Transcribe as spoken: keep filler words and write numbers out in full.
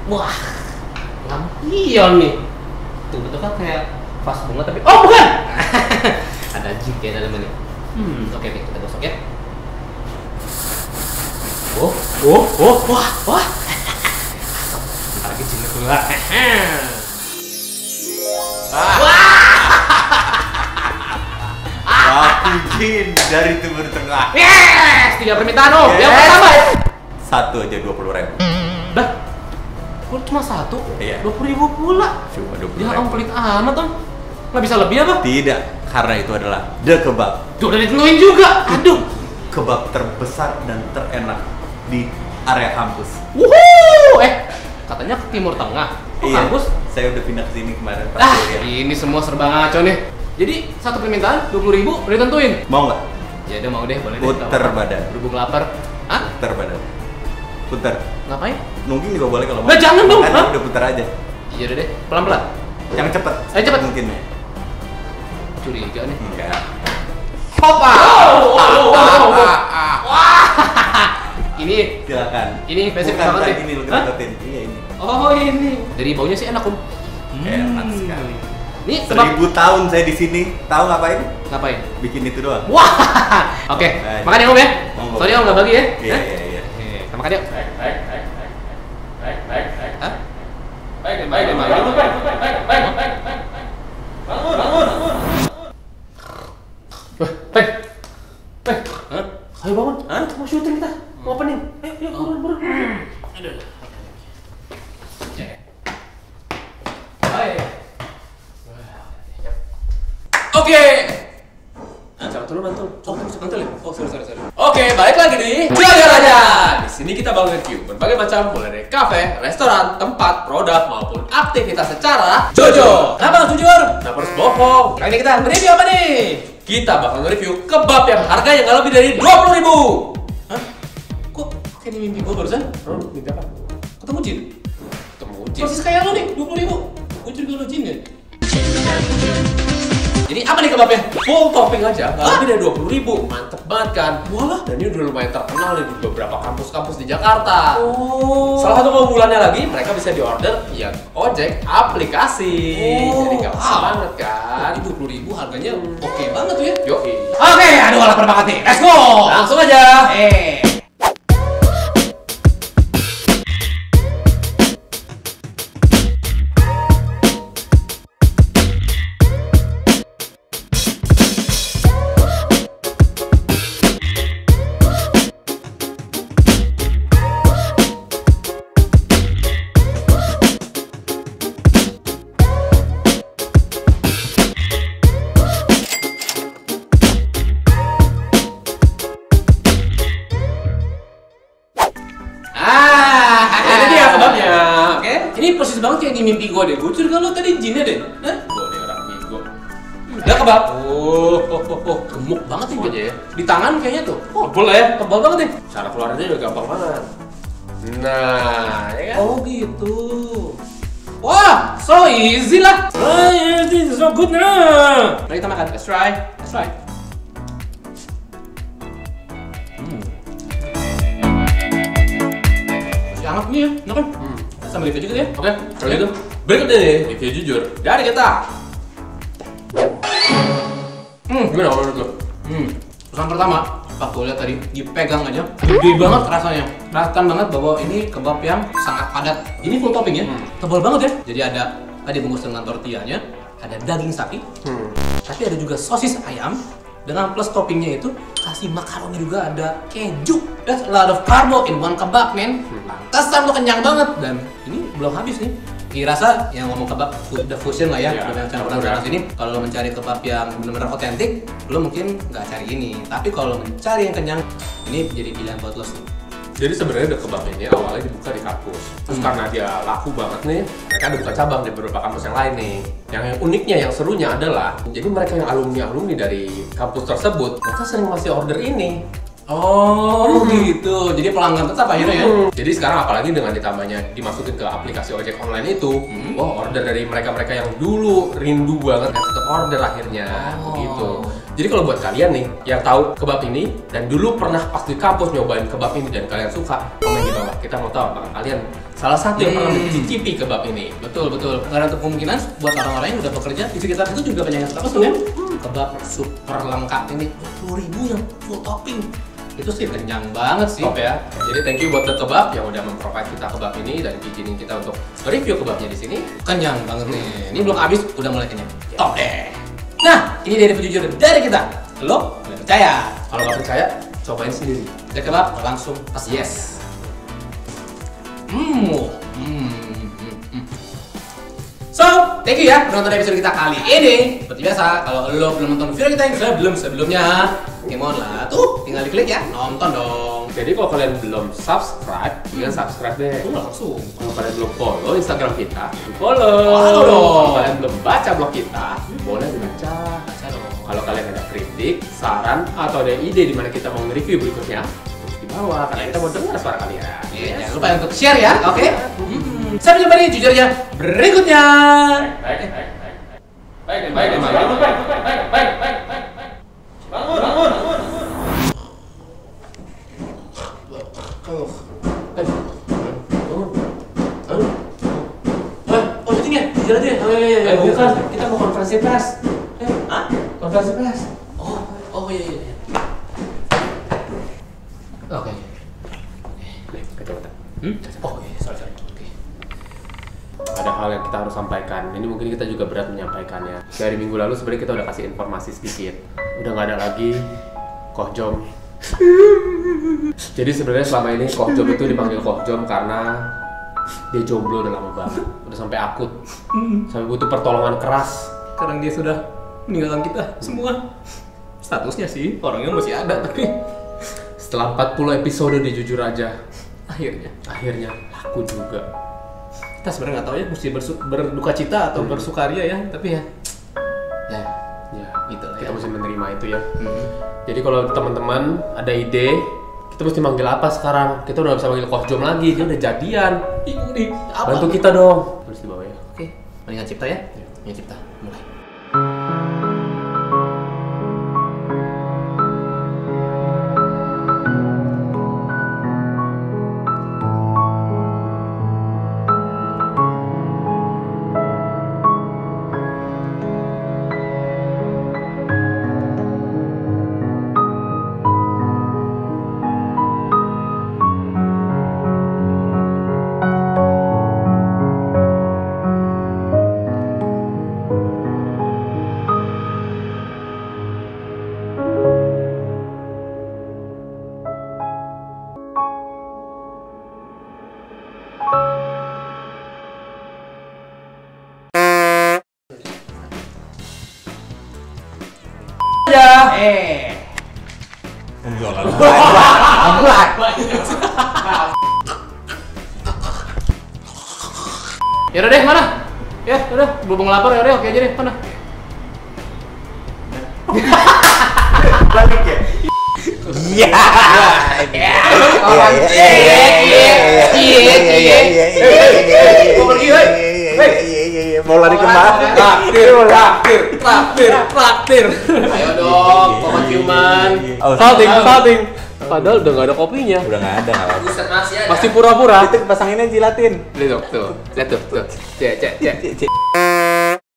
Wah, lampion nih. Tuh betul kan kayak vas bunga tapi oh bukan. Ada jig ya dalamnya nih. Hmm, oke nih kita gosok ya. Oh, oh, oh, wah, wah. Ntar lagi jinnya keluar. Aku jin dari Timur Tengah. Yes, tiga permintaan om. Yang pertama Satu aja dua puluh ribu. dah. Kok cuma satu? Iya. Dua puluh ribu pula. Cuma dua puluh Ya ribu. om pelit amat om. Nggak bisa lebih apa? Tidak, karena itu adalah the kebab. Tuh udah ditentuin juga. Aduh. Kebab terbesar dan terenak di area kampus. Wuhuu. Eh, katanya ke Timur Tengah. Kok Iya, kampus? saya udah pindah ke sini kemarin pas Ah, kuliah. ini semua serba ngaco nih. Jadi satu permintaan dua puluh ribu udah ditentuin. Mau nggak? Ya udah mau deh, boleh deh. Puter badan. Berhubung lapar. Hah? Puter badan. Puter. Ngapain? Nungging juga boleh kalau mau. Nah, jangan dong, Makanya hah? udah putar aja. Iya udah deh, pelan-pelan. Yang cepet. Ayo, cepet. Mungkin ya. Curiga nih. Enggak. Hopa. Ah, ah, ah, ah. Wah. Ini Silakan. Ini spesifik Bukan banget kayak nih. gini lu Hah? deketin. Iya ini. Oh ini. Dari baunya sih enak om. Enak sekali. Nih kebab. Seribu tahun saya di sini. Tahu ngapain? Ngapain? Bikin itu doang. Wah. Oke. Ayo. Makan ya om ya. Monggo. Sorry om nggak bagi ya. Iya Hah? iya iya. Oke, kita makan yuk. Hah? Baik, baik, baik, baik. Baik. Baik. Hah? Ayo bangun. Hah? Mau syuting kita. Mau opening. Ayo, ayo, buruan, buruan. Aduh. Oke. Jangan dulu mantul. Oh, mantul ya? Oh, sorry, sorry, sorry. Oke, balik lagi di Jalan aja. Di sini kita bakal review berbagai macam mulai dari kafe, restoran, tempat, produk maupun aktivitas secara Jojo. Kenapa jujur? Kenapa harus bohong? Kali ini kita nge-review apa nih? Kita bakal nge-review kebab yang harganya nggak lebih dari dua puluh ribu. Hah? Kok kayak di mimpi gue barusan? Oh, mimpi apa? Ketemu jin? Ketemu jin? Persis kayak lo nih, dua puluh ribu. Gue juga lo jin ya? Jadi apa nih kebabnya? Full topping aja, nggak lebih dari dua puluh ribu. Mantep banget kan? Walah, dan ini udah lumayan terkenal nih di beberapa kampus-kampus di Jakarta. Oh. Salah satu keunggulannya lagi, mereka bisa diorder via ojek aplikasi. Oh. Jadi nggak usah Ah. banget kan? Jadi dua puluh ribu harganya oke banget tuh ya. Yoi. Oke, aduh lapar banget nih. Let's go. Langsung aja. Eh. Ini persis banget kayak di mimpi gue deh. Gue curiga lo tadi jinnya deh. Hah? Gue nih orang minggu. Udah kebab. Oh, oh, oh, oh. Gemuk banget nih aja ya. Di tangan kayaknya tuh. Oh, Tebel ya. tebal banget nih. Cara keluarnya juga gampang banget. Nah, ya kan? Oh gitu. Wah, so easy lah. Oh, this is so good now. Mari kita makan. Let's try. Let's try. Hmm. Masih hangat nih ya, enak kan? Hmm. Sama review juga ya. Oke, kalau gitu berikut ini review jujur dari kita. Hmm. Gimana kalau menurut lo? Hmm. Pesan pertama, pas gue lihat tadi dipegang aja, gede banget rasanya. Rasakan banget bahwa ini kebab yang sangat padat. Ini full topping ya, Hmm. tebal banget ya. Jadi ada tadi bungkus dengan tortillanya, ada daging sapi, Hmm. tapi ada juga sosis ayam. Dengan plus toppingnya itu kasih makaroni juga, ada keju. That's a lot of carbo in one kebab, men. Pantesan lo kenyang banget. Dan ini belum habis nih. Dirasa yang ngomong kebab food the fusion lah ya, Iya, udah yang channel betul, sana ya. sini. Kalau lo mencari kebab yang benar-benar otentik, lo mungkin nggak cari ini. Tapi kalau mencari yang kenyang, ini jadi pilihan buat lo sih. Jadi sebenarnya The Kebab ini awalnya dibuka di kampus. Terus Hmm. karena dia laku banget nih, mereka ada buka cabang di beberapa kampus yang lain nih. Yang uniknya, yang serunya adalah, jadi mereka yang alumni-alumni dari kampus tersebut, mereka sering masih order ini. Oh gitu, jadi pelanggan tetap akhirnya ya. Hmm. Jadi sekarang apalagi dengan ditambahnya dimasukin ke aplikasi ojek online itu, Hmm. wah order dari mereka-mereka yang dulu rindu banget tetap order akhirnya, Oh. begitu. Jadi kalau buat kalian nih yang tahu kebab ini dan dulu pernah pas di kampus nyobain kebab ini dan kalian suka, komen di bawah. Kita mau tahu apakah kalian salah satu yang pernah Hmm. mencicipi kebab ini. Betul betul. Karena untuk kemungkinan buat orang-orang yang udah bekerja di sekitar itu juga banyak yang suka pesen ya. Kebab super lengkap ini dua puluh ribu yang full topping. Itu sih kenyang banget sih. Top ya. Jadi thank you buat The Kebab yang udah memprovide kita kebab ini dan izinin kita untuk review kebabnya di sini. Kenyang banget nih. Ini belum habis udah mulai kenyang. Top deh. Nah, ini dari review jujur dari kita. Lo boleh percaya? Kalau nggak percaya, cobain sendiri. The Kebab langsung pesan. Yes. Hmm. Hmm. hmm, hmm. So, thank you ya udah nonton episode kita kali ini. Seperti biasa, kalau lo belum nonton video kita yang sebelum sebelumnya, come on lah, tuh tinggal diklik ya, nonton dong. Jadi kalau kalian belum subscribe, kalian subscribe deh. Oh, langsung. Kalau kalian belum follow Instagram kita, follow. Follow dong. Kalau kalian belum baca blog kita, boleh dibaca. Baca dong. Kalau kalian ada kritik, saran, atau ada ide di mana kita mau nge-review berikutnya, tulis di bawah karena kita mau dengar suara kalian. Iya, jangan lupa untuk share ya, oke? Hmm. Sampai jumpa di jujurnya berikutnya. Baik, baik, baik. Baik, baik, baik, baik, baik, baik, baik, baik. Bangun, bangun, bangun. Oh, oh meeting ya? Jujur aja ya? Oh iya iya iya. Eh, bukan, kita mau konferensi pers. Eh, ah? Konferensi pers. Oh, oh iya iya. Oke. Nih, kacamata. Hmm? Oh iya, sorry sorry. Oke. Ada hal yang kita harus sampaikan. Ini mungkin kita juga berat menyampaikannya. Dari minggu lalu sebenarnya kita udah kasih informasi sedikit. Udah nggak ada lagi Kohjom. Jadi sebenarnya selama ini Kohjom itu dipanggil Kohjom karena dia jomblo udah lama banget. Udah sampai akut. Sampai butuh pertolongan keras. Sekarang dia sudah meninggalkan kita semua. Statusnya sih orangnya masih ada tapi Setelah empat puluh episode di Jujur Aja, akhirnya akhirnya aku juga. kita sebenarnya nggak tahu ya mesti bersu- berduka cita atau bersukaria ya, tapi ya ya Ya, gitu lah kita ya. mesti menerima itu ya. Hmm. Jadi kalau teman-teman ada ide, kita mesti manggil apa sekarang? Kita udah nggak bisa manggil Kohjom lagi, dia udah jadian. Bingung nih apa? Bantu kita dong. Terus di bawah ya. Oke, mendingan cipta ya. Mendingan cipta. Mulai. Ya. Eh. Ya udah deh, mana? Ya udah, berhubung lapar ya udah, oke aja deh, mana? Balik ya? Iya. Kawan, Iya, iya, iya, iya, cie, cie. Mau pergi, woi. Woi. Mau lari kemana? Traktir, traktir, traktir, traktir. Ayo dong, komat ciuman. Oh, Salting, salting. Padahal udah nggak ada kopinya. udah nggak ada, nggak apa-apa. Buset masih ada. Masih pura-pura. Itu pasanginnya jilatin. Lihat tuh, tuh, lihat tuh, tuh. Cek, cek, cek. Cik, cik.